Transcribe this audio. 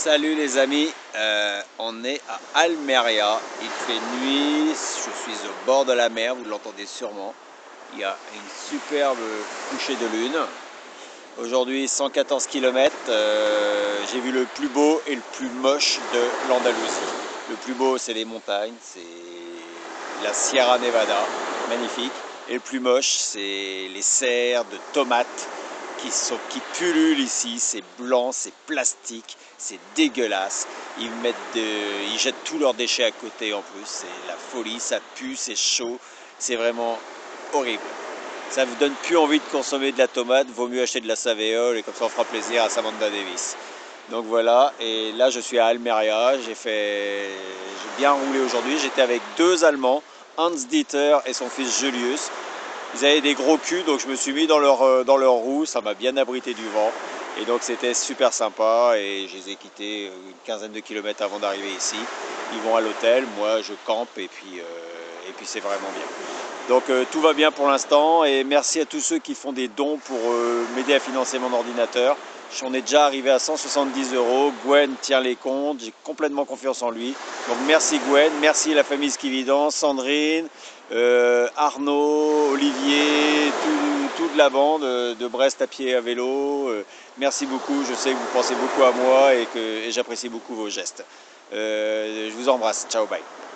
Salut les amis, on est à Almeria, il fait nuit, je suis au bord de la mer, vous l'entendez sûrement. Il y a une superbe couchée de lune. Aujourd'hui 114 km, j'ai vu le plus beau et le plus moche de l'Andalousie. Le plus beau c'est les montagnes, c'est la Sierra Nevada, magnifique. Et le plus moche c'est les serres de tomates qui pullulent ici, c'est blanc, c'est plastique, c'est dégueulasse. Ils jettent tous leurs déchets à côté en plus, c'est la folie, ça pue, c'est chaud, c'est vraiment horrible. Ça vous donne plus envie de consommer de la tomate, vaut mieux acheter de la savéole et comme ça on fera plaisir à Samantha Davis. Donc voilà, et là je suis à Almeria, j'ai bien roulé aujourd'hui, j'étais avec deux Allemands, Hans Dieter et son fils Julius. Ils avaient des gros culs, donc je me suis mis dans leur roue, ça m'a bien abrité du vent. Et donc c'était super sympa et je les ai quittés une quinzaine de kilomètres avant d'arriver ici. Ils vont à l'hôtel, moi je campe et puis c'est vraiment bien. Donc tout va bien pour l'instant et merci à tous ceux qui font des dons pour m'aider à financer mon ordinateur. J'en ai déjà arrivé à 170 €. Gwen tient les comptes, j'ai complètement confiance en lui. Donc merci Gwen, merci la famille Skividant, Sandrine, Arnaud, Olivier, toute la bande de Brest à pied et à vélo. Merci beaucoup, je sais que vous pensez beaucoup à moi et j'apprécie beaucoup vos gestes. Je vous embrasse, ciao, bye.